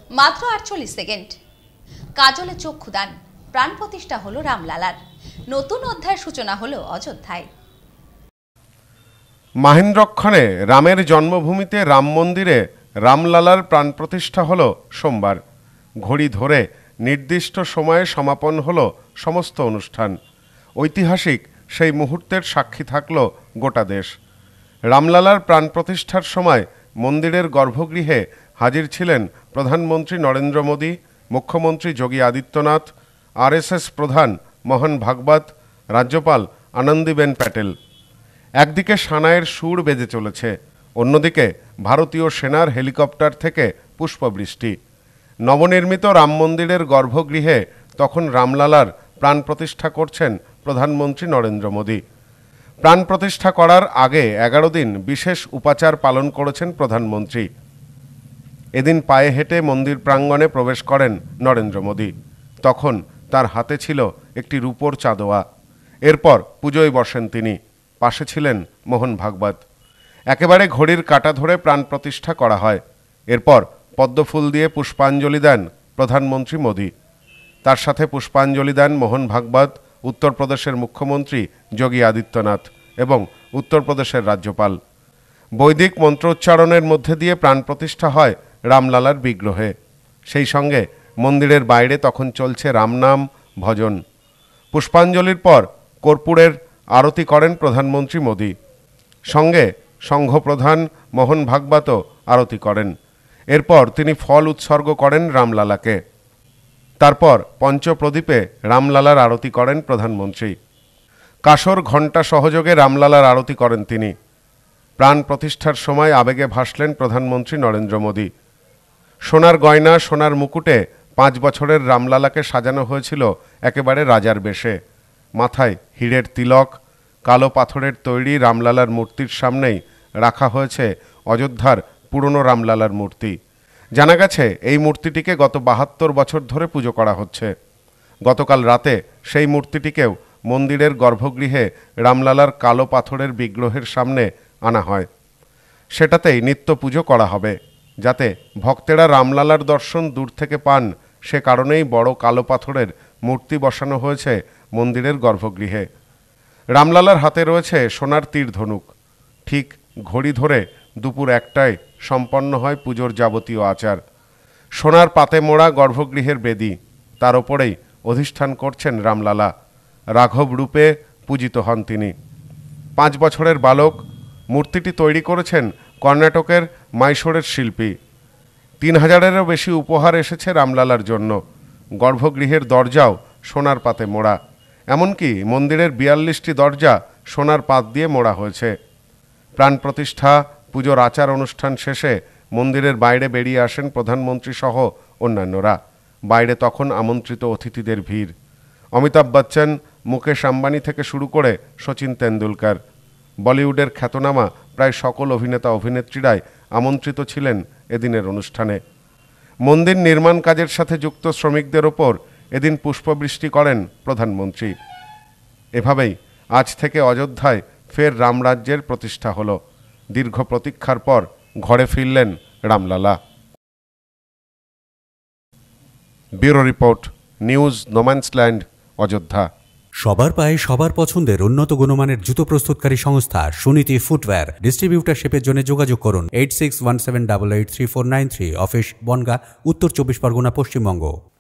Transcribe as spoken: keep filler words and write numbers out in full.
মাত্র আটচল্লিশ সেকেন্ড। কাজলে চক্ষুদান, প্রাণ প্রতিষ্ঠা হলো রামলালার। নতুন অধ্যায়ের সূচনা হলো অযোধ্যায়। মাহেন্দ্রক্ষণে রামের জন্মভূমিতে রাম মন্দিরে রামলালার প্রাণ প্রতিষ্ঠা হল সোমবার। ঘড়ি ধরে নির্দিষ্ট সময়ে সমাপন হল সমস্ত অনুষ্ঠান। ঐতিহাসিক সেই মুহূর্তের সাক্ষী থাকল গোটা দেশ। রামলালার প্রাণ প্রতিষ্ঠার সময় মন্দিরের গর্ভগৃহে হাজির ছিলেন প্রধানমন্ত্রী নরেন্দ্র মোদী, মুখ্যমন্ত্রী যোগী আদিত্যনাথ, আরএসএস প্রধান মোহন ভাগবত, রাজ্যপাল আনন্দীবেন প্যাটেল। একদিকে সানাইয়ের সুর বেজে চলেছে, অন্যদিকে ভারতীয় সেনার হেলিকপ্টার থেকে পুষ্পবৃষ্টি। নবনির্মিত রাম মন্দিরের গর্ভগৃহে তখন রামলালার প্রাণ প্রতিষ্ঠা করছেন প্রধানমন্ত্রী নরেন্দ্র মোদী। প্রাণ প্রতিষ্ঠা করার আগে এগারো দিন বিশেষ উপাচার পালন করেছেন প্রধানমন্ত্রী। এদিন পায়ে হেঁটে মন্দির প্রাঙ্গণে প্রবেশ করেন নরেন্দ্র মোদী। তখন তার হাতে ছিল একটি রূপোর চাঁদোয়া। এরপর পুজোয় বসেন তিনি। পাশে ছিলেন মোহন ভাগবত। একেবারে ঘড়ির কাঁটা ধরে প্রাণ প্রতিষ্ঠা করা হয়। এরপর পদ্মফুল দিয়ে পুষ্পাঞ্জলি দেন প্রধানমন্ত্রী মোদী। তার সাথে পুষ্পাঞ্জলি দেন মোহন ভাগবত, উত্তরপ্রদেশের মুখ্যমন্ত্রী যোগী আদিত্যনাথ এবং উত্তরপ্রদেশের রাজ্যপাল। বৈদিক মন্ত্রোচ্চারণের মধ্যে দিয়ে প্রাণ প্রতিষ্ঠা হয় রামলালার বিগ্রহে। সেই সঙ্গে মন্দিরের বাইরে তখন চলছে রামনাম ভজন। পুষ্পাঞ্জলির পর কর্পূরের আরতি করেন প্রধানমন্ত্রী মোদী। সঙ্গে সংঘপ্রধান মোহন ভাগবতও আরতি করেন। এরপর তিনি ফল উৎসর্গ করেন রামলালাকে। তারপর পঞ্চপ্রদীপে রামলালার আরতি করেন প্রধানমন্ত্রী। কাসর ঘণ্টা সহযোগে রামলালার আরতি করেন তিনি। প্রাণ প্রতিষ্ঠার সময় আবেগে ভাসলেন প্রধানমন্ত্রী নরেন্দ্র মোদী। সোনার গয়না, সোনার মুকুটে পাঁচ বছরের রামলালাকে সাজানো হয়েছিল একেবারে রাজার বেশে। মাথায় হীরের তিলক, কালো পাথরের তৈরি রামলালার মূর্তির সামনেই রাখা হয়েছে অযোধ্যার পুরনো রামলালার মূর্তি। জানা গেছে এই মূর্তিটিকে গত বাহাত্তর বছর ধরে পুজো করা হচ্ছে। গতকাল রাতে সেই মূর্তিটিকেও মন্দিরের গর্ভগৃহে রামলালার কালো পাথরের বিগ্রহের সামনে আনা হয়। সেটাতেই নিত্য পুজো করা হবে। যাতে ভক্তেরা রামলালার দর্শন দূর থেকে পান, সে কারণেই বড় কালো পাথরের মূর্তি বসানো হয়েছে মন্দিরের গর্ভগৃহে। রামলালার হাতে রয়েছে সোনার তীর ধনুক। ঠিক ঘড়ি ধরে দুপুর একটায় সম্পন্ন হয় পুজোর যাবতীয় আচার। সোনার পাতে মোড়া গর্ভগৃহের বেদি, তার ওপরেই অধিষ্ঠান করছেন রামলালা। রাঘব রূপে পূজিত হন তিনি। পাঁচ বছরের বালক। মূর্তিটি তৈরি করেছেন কর্ণাটকের মাইসোরের শিল্পী। তিন হাজারেরও বেশি উপহার এসেছে রামলালার জন্য। গর্ভগৃহের দরজাও সোনার পাতে মোড়া। এমনকি মন্দিরের বিয়াল্লিশটি দরজা সোনার পাত দিয়ে মোড়া হয়েছে। প্রাণ প্রতিষ্ঠা, পুজোর আচার অনুষ্ঠান শেষে মন্দিরের বাইরে বেরিয়ে আসেন প্রধানমন্ত্রী সহ অন্যান্যরা। বাইরে তখন আমন্ত্রিত অতিথিদের ভিড়। অমিতাভ বচ্চন, মুকেশ আম্বানি থেকে শুরু করে শচীন তেন্ডুলকর, বলিউডের খ্যাতনামা প্রায় সকল অভিনেতা অভিনেত্রীরাই আমন্ত্রিত ছিলেন এদিনের অনুষ্ঠানে। মন্দির নির্মাণ কাজের সাথে যুক্ত শ্রমিকদের ওপর এদিন পুষ্পবৃষ্টি করেন প্রধানমন্ত্রী। এভাবেই আজ থেকে অযোধ্যায় ফের রামরাজ্যের প্রতিষ্ঠা হলো। দীর্ঘ প্রতীক্ষার পর ঘরে ফিরলেন Ramlalla. Bureau report, news no man's land, Ayodhya. সবার পায়ে সবার পছন্দের উন্নত গুণমানের জুতো প্রস্তুতকারী সংস্থা সুনীতি ফুটওয়্যার। ডিস্ট্রিবিউটারশিপের জন্য যোগাযোগ করুন eight six one seven double eight three four nine three. Office Bongaon, উত্তর চব্বিশ পরগনা, পশ্চিমবঙ্গ।